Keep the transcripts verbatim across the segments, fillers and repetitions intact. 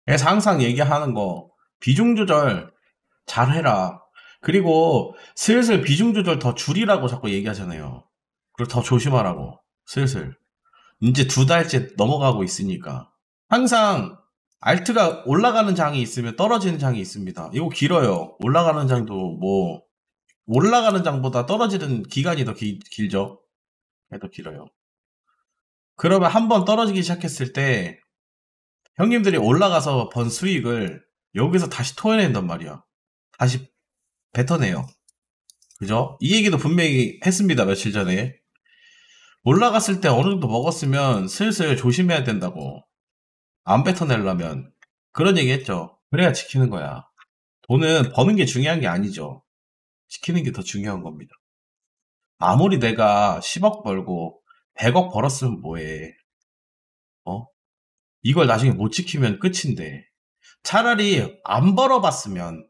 그래서 항상 얘기하는 거, 비중 조절 잘 해라. 그리고 슬슬 비중 조절 더 줄이라고 자꾸 얘기하잖아요. 그리고 더 조심하라고. 슬슬. 이제 두 달째 넘어가고 있으니까. 항상 알트가 올라가는 장이 있으면 떨어지는 장이 있습니다. 이거 길어요. 올라가는 장도 뭐 올라가는 장보다 떨어지는 기간이 더 기, 길죠. 더 길어요. 그러면 한 번 떨어지기 시작했을 때 형님들이 올라가서 번 수익을 여기서 다시 토해낸단 말이야. 다시 뱉어내요. 그죠? 이 얘기도 분명히 했습니다. 며칠 전에. 올라갔을 때 어느 정도 먹었으면 슬슬 조심해야 된다고. 안 뱉어내려면. 그런 얘기 했죠. 그래야 지키는 거야. 돈은 버는 게 중요한 게 아니죠. 지키는 게 더 중요한 겁니다. 아무리 내가 십억 벌고 백억 벌었으면 뭐해. 어? 이걸 나중에 못 지키면 끝인데. 차라리 안 벌어봤으면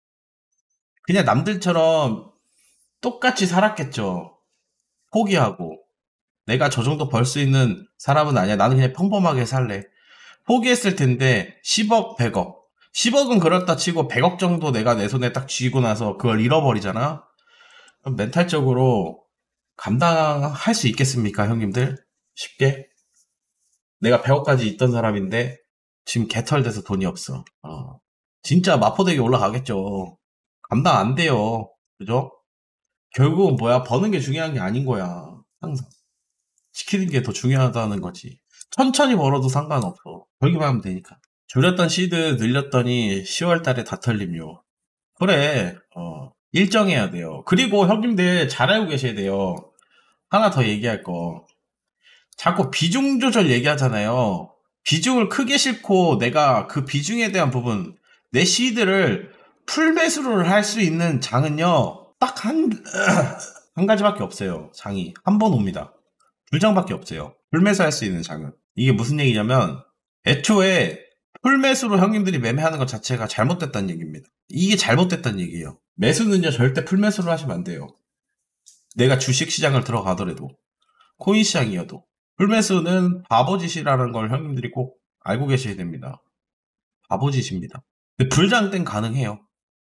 그냥 남들처럼 똑같이 살았겠죠. 포기하고. 내가 저 정도 벌 수 있는 사람은 아니야. 나는 그냥 평범하게 살래. 포기했을 텐데 십억, 백억. 십억은 그렇다 치고 백억 정도 내가 내 손에 딱 쥐고 나서 그걸 잃어버리잖아. 그럼 멘탈적으로 감당할 수 있겠습니까, 형님들? 쉽게? 내가 백억까지 있던 사람인데 지금 개털돼서 돈이 없어. 어. 진짜 마포대교 올라가겠죠. 감당 안 돼요. 그죠? 결국은 뭐야? 버는 게 중요한 게 아닌 거야. 항상. 지키는 게 더 중요하다는 거지. 천천히 벌어도 상관없어. 벌기만 하면 되니까. 줄였던 시드 늘렸더니 시월 달에 다 털림요. 그래, 어, 일정해야 돼요. 그리고 형님들 잘 알고 계셔야 돼요. 하나 더 얘기할 거. 자꾸 비중 조절 얘기하잖아요. 비중을 크게 싣고 내가 그 비중에 대한 부분, 내 시드를 풀매수를 할 수 있는 장은요, 딱 한, 한 가지밖에 없어요. 장이. 한 번 옵니다. 두 장밖에 없어요. 풀매수할 수 있는 장은. 이게 무슨 얘기냐면, 애초에 풀매수로 형님들이 매매하는 것 자체가 잘못됐다는 얘기입니다. 이게 잘못됐다는 얘기예요. 매수는요, 절대 풀매수를 하시면 안 돼요. 내가 주식시장을 들어가더라도, 코인 시장이어도. 풀매수는 바보짓이라는 걸 형님들이 꼭 알고 계셔야 됩니다. 바보짓입니다. 근데 불장 땐 가능해요.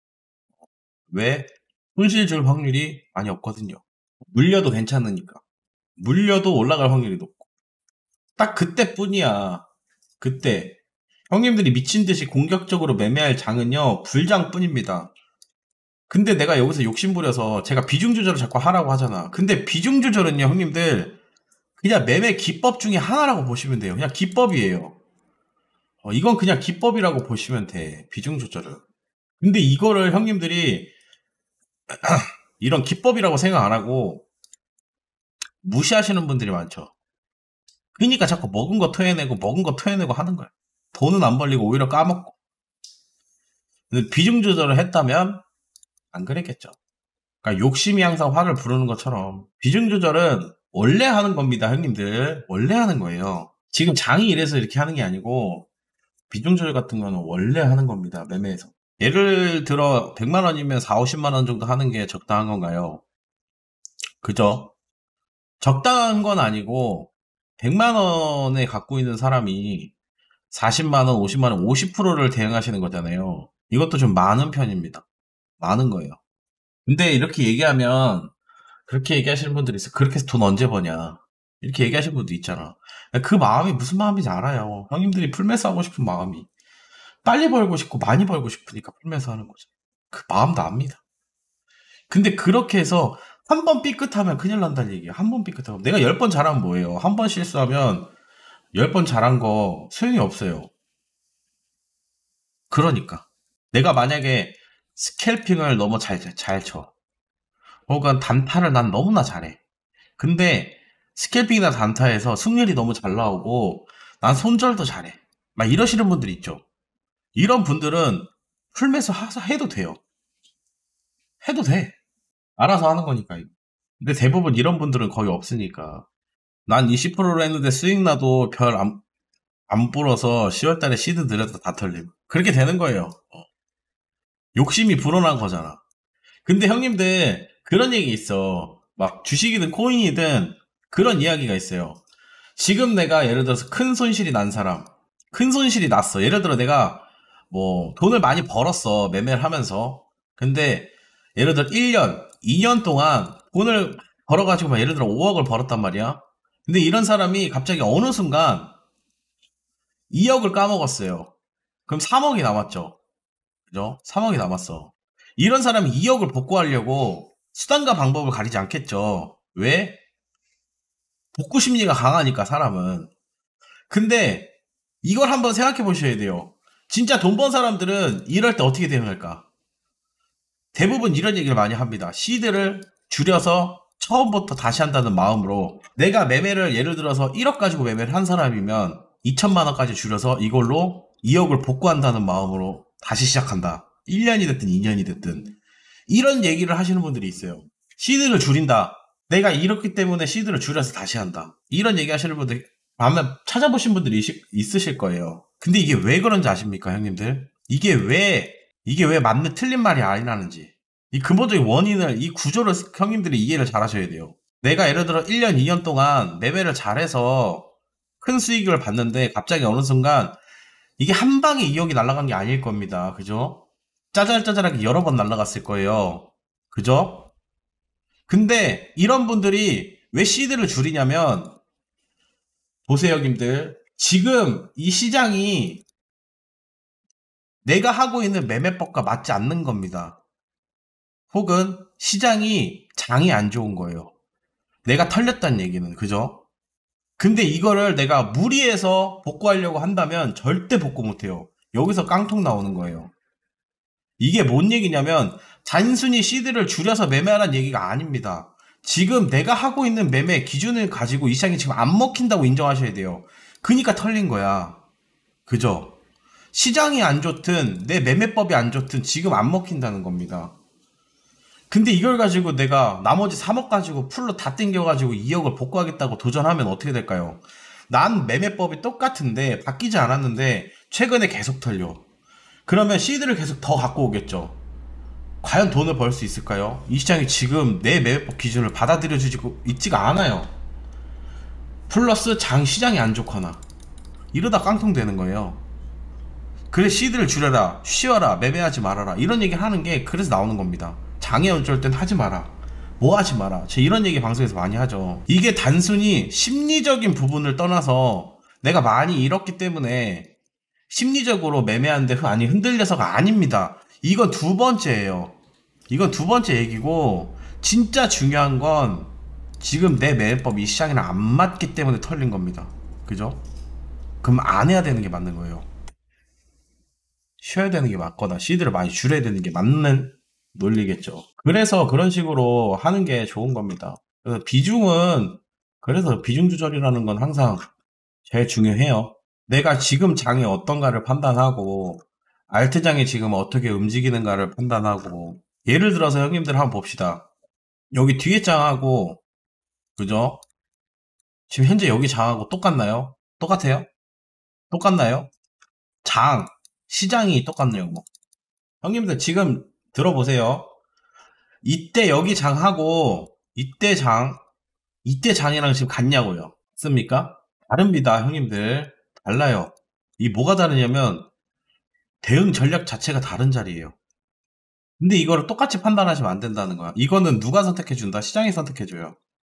왜? 손실 줄 확률이 많이 없거든요. 물려도 괜찮으니까. 물려도 올라갈 확률이 높고. 딱 그때뿐이야. 그때. 형님들이 미친듯이 공격적으로 매매할 장은요, 불장뿐입니다. 근데 내가 여기서 욕심부려서 제가 비중 조절을 자꾸 하라고 하잖아. 근데 비중 조절은요, 형님들, 그냥 매매 기법 중에 하나라고 보시면 돼요. 그냥 기법이에요. 어, 이건 그냥 기법이라고 보시면 돼. 비중 조절은. 근데 이거를 형님들이 이런 기법이라고 생각 안 하고 무시하시는 분들이 많죠. 그러니까 자꾸 먹은 거 토해내고 먹은 거 토해내고 하는 거야. 돈은 안 벌리고 오히려 까먹고. 근데 비중 조절을 했다면 안 그랬겠죠. 그러니까 욕심이 항상 화를 부르는 것처럼 비중 조절은 원래 하는 겁니다, 형님들. 원래 하는 거예요. 지금 장이 이래서 이렇게 하는 게 아니고 비중 조절 같은 거는 원래 하는 겁니다, 매매에서. 예를 들어 백만 원이면 사십, 오십만 원 정도 하는 게 적당한 건가요? 그죠? 적당한 건 아니고 백만 원에 갖고 있는 사람이 사십만 원, 오십만 원, 오십 퍼센트를 대응하시는 거잖아요. 이것도 좀 많은 편입니다. 많은 거예요. 근데 이렇게 얘기하면 그렇게 얘기하시는 분들이 있어. 그렇게 해서 돈 언제 버냐. 이렇게 얘기하시는 분도 있잖아. 그 마음이 무슨 마음인지 알아요. 형님들이 풀매수 하고 싶은 마음이. 빨리 벌고 싶고 많이 벌고 싶으니까 풀매수 하는 거죠. 그 마음도 압니다. 근데 그렇게 해서 한 번 삐끗하면 큰일 난다는 얘기야. 한 번 삐끗하면. 내가 열 번 잘하면 뭐예요? 한 번 실수하면 열 번 잘한 거 소용이 없어요. 그러니까. 내가 만약에 스캘핑을 너무 잘, 잘 쳐. 혹은 단타를 난 너무나 잘해. 근데 스캘핑이나 단타에서 승률이 너무 잘 나오고 난 손절도 잘해. 막 이러시는 분들 있죠. 이런 분들은 풀매수 해도 돼요. 해도 돼. 알아서 하는 거니까. 근데 대부분 이런 분들은 거의 없으니까. 난 이십 퍼센트로 했는데 수익 나도 별 안, 안 불어서 시월 달에 시드 들여다 다 털림. 그렇게 되는 거예요. 어. 욕심이 불어난 거잖아. 근데 형님들 그런 얘기 있어. 막 주식이든 코인이든 그런 이야기가 있어요. 지금 내가 예를 들어서 큰 손실이 난 사람. 큰 손실이 났어. 예를 들어 내가 뭐 돈을 많이 벌었어. 매매를 하면서. 근데 예를 들어 일 년, 이 년 동안 돈을 벌어가지고 막 예를 들어 오억을 벌었단 말이야. 근데 이런 사람이 갑자기 어느 순간 이억을 까먹었어요. 그럼 삼억이 남았죠. 그죠? 삼억이 남았어. 이런 사람이 이억을 복구하려고 수단과 방법을 가리지 않겠죠. 왜? 복구 심리가 강하니까 사람은. 근데 이걸 한번 생각해 보셔야 돼요. 진짜 돈 번 사람들은 이럴 때 어떻게 대응할까? 대부분 이런 얘기를 많이 합니다. 시드를 줄여서 처음부터 다시 한다는 마음으로 내가 매매를 예를 들어서 일억 가지고 매매를 한 사람이면 이천만 원까지 줄여서 이걸로 이억을 복구한다는 마음으로 다시 시작한다. 일 년이 됐든 이 년이 됐든 이런 얘기를 하시는 분들이 있어요. 시드를 줄인다. 내가 이렇기 때문에 시드를 줄여서 다시 한다. 이런 얘기 하시는 분들 아마 찾아보신 분들이 있으실 거예요. 근데 이게 왜 그런지 아십니까, 형님들? 이게 왜 이게 왜 맞는 틀린 말이 아니라는지 이 근본적인 원인을 이 구조를 형님들이 이해를 잘 하셔야 돼요. 내가 예를 들어 일 년, 이 년 동안 매매를 잘해서 큰 수익을 봤는데 갑자기 어느 순간 이게 한 방에 이억이 날아간 게 아닐 겁니다. 그죠? 짜잘짜잘하게 여러 번 날아갔을 거예요. 그죠? 근데 이런 분들이 왜 시드를 줄이냐면 보세요, 형님들. 지금 이 시장이 내가 하고 있는 매매법과 맞지 않는 겁니다. 혹은 시장이 장이 안 좋은 거예요. 내가 털렸다는 얘기는. 그죠? 근데 이거를 내가 무리해서 복구하려고 한다면 절대 복구 못해요. 여기서 깡통 나오는 거예요. 이게 뭔 얘기냐면 단순히 시드를 줄여서 매매하라는 얘기가 아닙니다. 지금 내가 하고 있는 매매 기준을 가지고 이 시장이 지금 안 먹힌다고 인정하셔야 돼요. 그니까 털린 거야. 그죠? 시장이 안 좋든 내 매매법이 안 좋든 지금 안 먹힌다는 겁니다. 근데 이걸 가지고 내가 나머지 삼억 가지고 풀로 다 땡겨가지고 이억을 복구하겠다고 도전하면 어떻게 될까요? 난 매매법이 똑같은데 바뀌지 않았는데 최근에 계속 털려. 그러면 시드를 계속 더 갖고 오겠죠. 과연 돈을 벌 수 있을까요? 이 시장이 지금 내 매매법 기준을 받아들여주지고 있지가 않아요. 플러스 장 시장이 안 좋거나 이러다 깡통 되는 거예요. 그래 시드를 줄여라, 쉬어라, 매매하지 말아라 이런 얘기를 하는 게 그래서 나오는 겁니다. 장애 어쩔 땐 하지 마라, 뭐 하지 마라. 제 이런 얘기 방송에서 많이 하죠. 이게 단순히 심리적인 부분을 떠나서 내가 많이 잃었기 때문에 심리적으로 매매하는데 아니 흔들려서가 아닙니다. 이건 두 번째예요. 이건 두 번째 얘기고 진짜 중요한 건 지금 내 매매법이 이 시장이랑 안 맞기 때문에 털린 겁니다. 그죠? 그럼 안 해야 되는 게 맞는 거예요. 쉬어야 되는 게 맞거나 시드를 많이 줄여야 되는 게 맞는 논리겠죠. 그래서 그런 식으로 하는 게 좋은 겁니다. 그래서 비중은 그래서 비중 조절이라는 건 항상 제일 중요해요. 내가 지금 장이 어떤가를 판단하고 알트장이 지금 어떻게 움직이는가를 판단하고 예를 들어서 형님들 한번 봅시다. 여기 뒤에 장하고 그죠? 지금 현재 여기 장하고 똑같나요? 똑같아요? 똑같나요? 장 시장이 똑같네요. 뭐. 형님들 지금 들어보세요. 이때 여기 장하고 이때 장 이때 장이랑 지금 같냐고요? 씁니까? 다릅니다, 형님들. 달라요. 이 뭐가 다르냐면 대응 전략 자체가 다른 자리예요. 근데 이거를 똑같이 판단하시면 안 된다는 거야. 이거는 누가 선택해준다? 시장이 선택해줘요.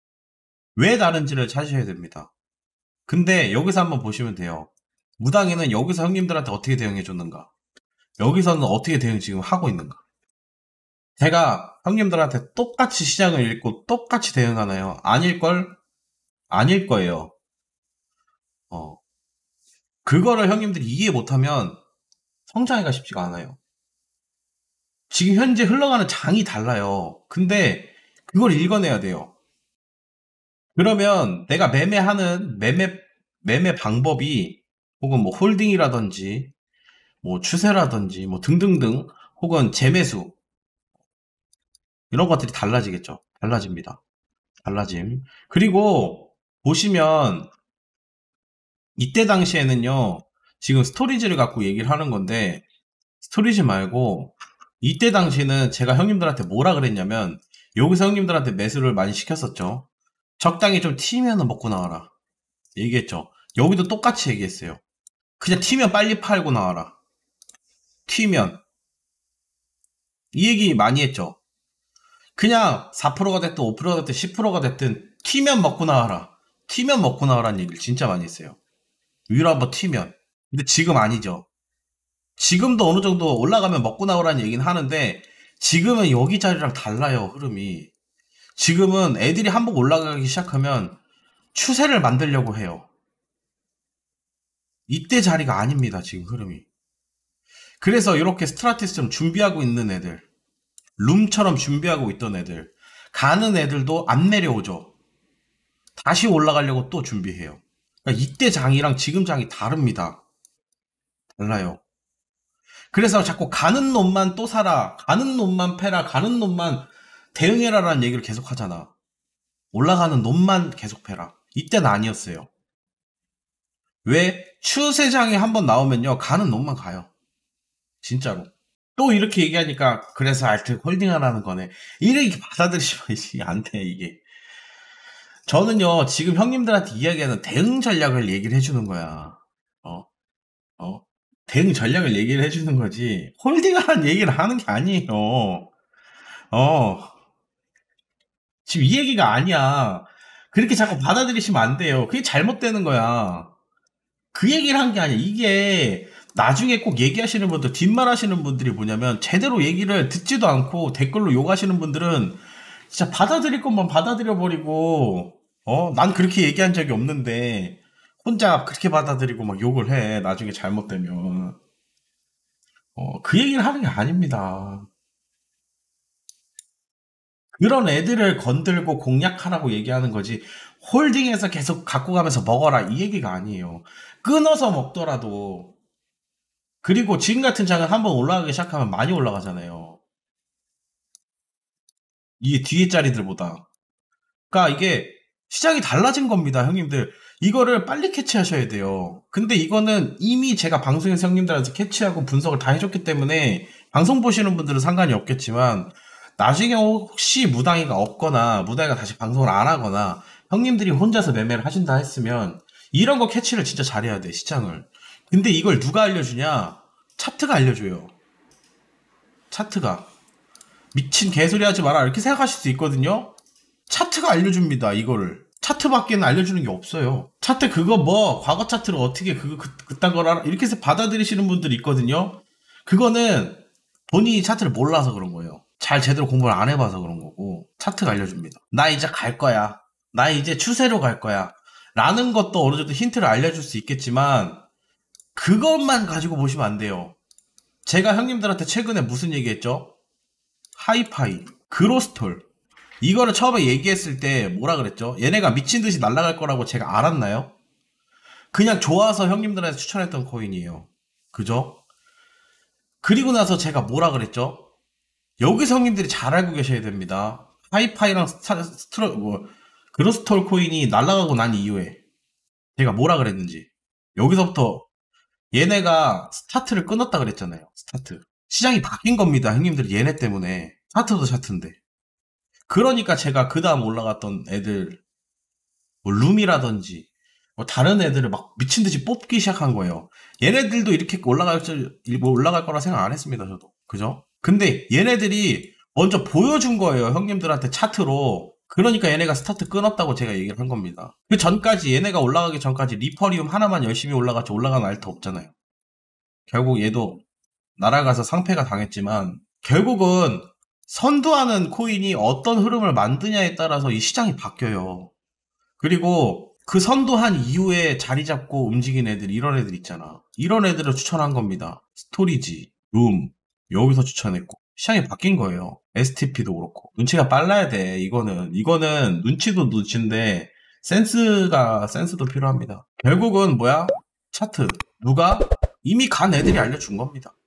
왜 다른지를 찾으셔야 됩니다. 근데 여기서 한번 보시면 돼요. 무당이는 여기서 형님들한테 어떻게 대응해줬는가? 여기서는 어떻게 대응 지금 하고 있는가? 제가 형님들한테 똑같이 시장을 읽고 똑같이 대응하나요? 아닐걸? 아닐 거예요. 어. 그거를 형님들이 이해 못하면 성장하기가 쉽지가 않아요. 지금 현재 흘러가는 장이 달라요. 근데 그걸 읽어내야 돼요. 그러면 내가 매매하는 매매 매매 방법이 혹은 뭐 홀딩이라든지 뭐 추세라든지 뭐 등등등 혹은 재매수 이런 것들이 달라지겠죠. 달라집니다. 달라짐. 그리고 보시면 이때 당시에는요. 지금 스토리지를 갖고 얘기를 하는 건데 스토리지 말고 이때 당시에는 제가 형님들한테 뭐라 그랬냐면 여기서 형님들한테 매수를 많이 시켰었죠. 적당히 좀 튀면은 먹고 나와라 얘기했죠. 여기도 똑같이 얘기했어요. 그냥 튀면 빨리 팔고 나와라. 튀면. 이 얘기 많이 했죠. 그냥 사 퍼센트가 됐든 오 퍼센트가 됐든 십 퍼센트가 됐든 튀면 먹고 나와라. 튀면 먹고 나와라는 얘기를 진짜 많이 했어요. 위로 한번 튀면. 근데 지금 아니죠. 지금도 어느 정도 올라가면 먹고 나오라는 얘기는 하는데 지금은 여기 자리랑 달라요. 흐름이. 지금은 애들이 한번 올라가기 시작하면 추세를 만들려고 해요. 이때 자리가 아닙니다. 지금 흐름이. 그래서 이렇게 스트라티스처럼 준비하고 있는 애들, 룸처럼 준비하고 있던 애들, 가는 애들도 안 내려오죠. 다시 올라가려고 또 준비해요. 그러니까 이때 장이랑 지금 장이 다릅니다. 달라요. 그래서 자꾸 가는 놈만 또 사라, 가는 놈만 패라, 가는 놈만 대응해라라는 얘기를 계속 하잖아. 올라가는 놈만 계속 패라. 이때는 아니었어요. 왜? 추세장이 한번 나오면요, 가는 놈만 가요. 진짜로. 또 이렇게 얘기하니까 그래서 알트 홀딩하라는 거네. 이렇게 받아들이시면 안 돼, 이게. 저는요, 지금 형님들한테 이야기하는 대응 전략을 얘기를 해주는 거야. 어? 어? 대응 전략을 얘기를 해주는 거지. 홀딩하라는 얘기를 하는 게 아니에요. 어. 지금 이 얘기가 아니야. 그렇게 자꾸 받아들이시면 안 돼요. 그게 잘못되는 거야. 그 얘기를 한 게 아니야. 이게 나중에 꼭 얘기하시는 분들, 뒷말 하시는 분들이 뭐냐면 제대로 얘기를 듣지도 않고 댓글로 욕하시는 분들은 진짜 받아들일 것만 받아들여버리고, 어? 난 그렇게 얘기한 적이 없는데 혼자 그렇게 받아들이고 막 욕을 해. 나중에 잘못되면. 어, 그 얘기를 하는 게 아닙니다. 그런 애들을 건들고 공략하라고 얘기하는 거지, 홀딩해서 계속 갖고 가면서 먹어라 이 얘기가 아니에요. 끊어서 먹더라도. 그리고 지금 같은 장은 한번 올라가기 시작하면 많이 올라가잖아요. 이게 뒤에 자리들보다. 그러니까 이게 시장이 달라진 겁니다, 형님들. 이거를 빨리 캐치하셔야 돼요. 근데 이거는 이미 제가 방송에서 형님들한테 캐치하고 분석을 다 해줬기 때문에 방송 보시는 분들은 상관이 없겠지만 나중에 혹시 무당이가 없거나 무당이가 다시 방송을 안 하거나 형님들이 혼자서 매매를 하신다 했으면 이런 거 캐치를 진짜 잘해야 돼, 시장을. 근데 이걸 누가 알려주냐? 차트가 알려줘요. 차트가. 미친 개소리 하지 마라 이렇게 생각하실 수 있거든요. 차트가 알려줍니다, 이거를. 차트밖에는 알려주는 게 없어요. 차트 그거 뭐 과거 차트를 어떻게 그거 그, 그딴 걸 알아 이렇게 해서 받아들이시는 분들이 있거든요. 그거는 본인이 차트를 몰라서 그런 거예요. 잘 제대로 공부를 안 해봐서 그런 거고. 차트가 알려줍니다. 나 이제 갈 거야. 나 이제 추세로 갈 거야. 라는 것도 어느 정도 힌트를 알려줄 수 있겠지만 그것만 가지고 보시면 안 돼요. 제가 형님들한테 최근에 무슨 얘기했죠? 하이파이, 그로스톨. 이거를 처음에 얘기했을 때 뭐라 그랬죠? 얘네가 미친듯이 날아갈 거라고 제가 알았나요? 그냥 좋아서 형님들한테 추천했던 코인이에요. 그죠? 그리고 나서 제가 뭐라 그랬죠? 여기서 형님들이 잘 알고 계셔야 됩니다. 하이파이랑 스타, 스트로, 뭐, 그로스톨 코인이 날아가고 난 이후에 제가 뭐라 그랬는지. 여기서부터 얘네가 스타트를 끊었다 그랬잖아요. 스타트. 시장이 바뀐 겁니다. 형님들이 얘네 때문에. 차트도 차트인데. 그러니까 제가 그 다음 올라갔던 애들, 뭐 룸이라든지 뭐 다른 애들을 막 미친듯이 뽑기 시작한 거예요. 얘네들도 이렇게 올라갈 줄, 뭐 올라갈 거라 생각 안 했습니다. 저도. 그죠? 근데 얘네들이 먼저 보여준 거예요. 형님들한테 차트로. 그러니까 얘네가 스타트 끊었다고 제가 얘기를 한 겁니다. 그 전까지, 얘네가 올라가기 전까지 리퍼리움 하나만 열심히 올라갔지 올라가는 알트 없잖아요. 결국 얘도 날아가서 상패가 당했지만 결국은 선두하는 코인이 어떤 흐름을 만드냐에 따라서 이 시장이 바뀌어요. 그리고 그 선두한 이후에 자리 잡고 움직인 애들, 이런 애들 있잖아. 이런 애들을 추천한 겁니다. 스토리지, 룸, 여기서 추천했고. 시장이 바뀐 거예요. 에스티피도 그렇고. 눈치가 빨라야 돼. 이거는 이거는 눈치도 눈치인데 센스가 센스도 필요합니다. 결국은 뭐야? 차트. 누가? 이미 간 애들이 알려준 겁니다.